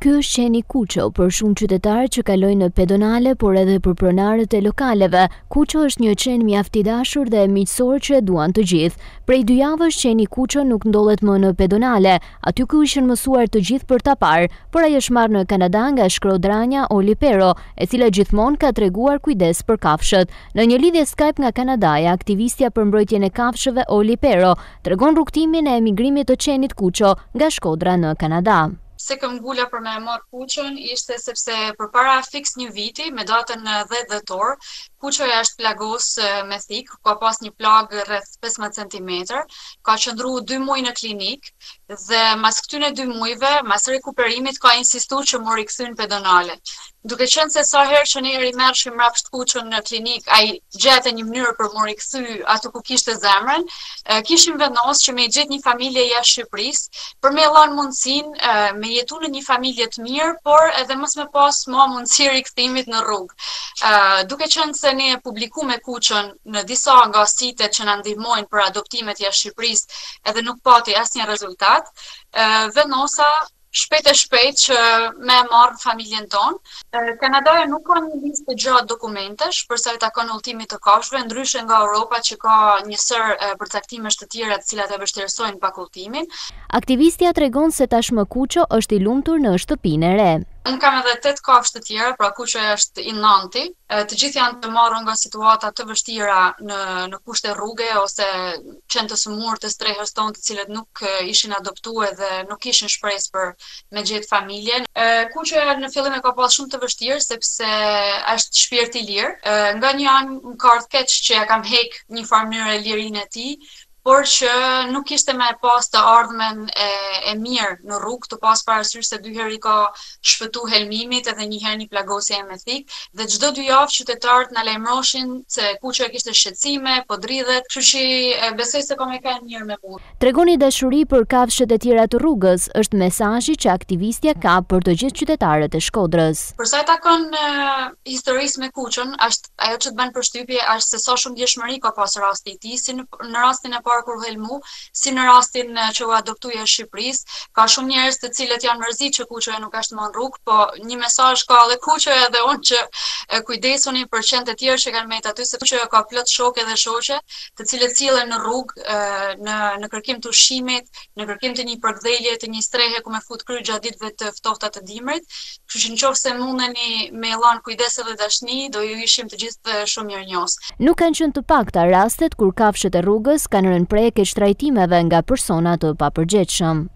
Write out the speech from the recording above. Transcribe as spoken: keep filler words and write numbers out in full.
Ky është qeni Kuço për shumë qytetarë që kalojnë në pedonale, por edhe për pronarët e lokaleve. Kuço është një qen mjaft i dashur dhe miqësor që e duan të gjithë. Prej dy javësh qeni Kuço nuk ndodhet më në pedonale, aty ku ishin mësuar të gjithë për ta parë, por ai është marrë në Kanada nga shkrodranja Olipero, e cila gjithmonë ka treguar kujdes për kafshët. Në një lidhje Skype nga Kanadaja, aktivistja për mbrojtjen e kafshëve Olipero tregon rrugtimin e emigrimit të qenit Kuço nga Shkodra në Kanada. Se këm ngula për me e marrë Kuçon ishte sepse përpara fiks një viti, me datën dhjetë dhjetor, Kuçoja është plagos me thik, ka pas një plagë rreth pesëmbëdhjetë centimetra, ka qëndru dy muaj në klinik dhe mas këtyne dy muajve, mas rekuperimit, ka insistu që mu rikthyn pedonale. Duke qenë se sa herë që ne rimerrshim mrapsht Kuçon në klinik, ai gjete një mënyrë për mu rikthy aty ku kishte zemrën, kishim vendosur që me i gjetë një familje jashtë Shqipërisë, për me dhënë mundësinë me jetu në një familje të mirë, por edhe mos me pas më mundësi rikthimit në rrugë. Uh, duke qenë se ne publikuam Kuçon në disa nga sitet që na ndihmojnë për adoptimet jashtë Shqipërisë, edhe nuk pati asnjë rezultat, uh, vendosa shpejt e shpejt që me marrë familjen tonë. Kanadaja nuk ka një listë të gjatë dokumentesh për sa i takon udhëtimit të kafshëve, ndryshe nga Europa që ka një sër përcaktimesh të tjera të cilat e vështirësojnë pakulltimin. Aktivistja tregon se tashmë Kuço është i lumtur në shtëpinë e re. Unë kam edhe tetë kafshë të tjera, pra Kuçoja është i nënti. Të gjithë janë të marrë nga situata të vështira në, në kushte rruge, ose qenë të sëmurë të strehës tonë të cilët nuk ishin adoptuar dhe nuk ishin shpresë për me gjetë familjen. Kuçoja në fillim e ka pas shumë të vështirë, sepse është shpirt i lirë. Nga një anë më ka ardhur keq që ja kam hek një farë mënyrë lirinë e tij, por që nuk ishte me pas të ardhmen e, e mirë në rrugë, të pas parasysh se dy herë i ka shpëtu helmimit edhe një herë një plagosje me thik, dhe çdo dy javë qytetarët na lajmëroshin se Kuço e kishte shqetësime, po dridhet, kështu që besoj se ka me kanë mirë me mua. Tregoni dashuri për kafshët e tjera të rrugës, është mesazhi që aktivistja ka për të gjithë qytetarët e Shkodrës. Për sa i takon uh, historisë me Kuçon, është ajo që të bën përshtypje është se sa shumë djeshmëri ka pas rasti i tij, si në, në rastin e kur helmu, si në rastin që u adoptui e Shqipërisë. Ka shumë njerëz të cilët janë mërzitur që Kuçoja nuk është më në rrugë, po një mesazh ka edhe Kuçoja dhe unë që kujdesuni për qenë të tjerë që kanë mbet aty, se Kuçoja ka plot shokë dhe shoqe, të cilët sillen në rrugë në në kërkim të ushqimit, në kërkim të një përkthjelje të një strehe ku me fut kry gjatë ditëve të ftohta të dimrit. Kështu që nëse mundeni me llan kujdes edhe dashni, do ju ishim të gjithë shumë mirënjohës. Nuk kanë qenë të pakta rastet kur kafshët e rrugës kanë rënë prek e shtrajtimeve nga persona të papërgjegjshëm.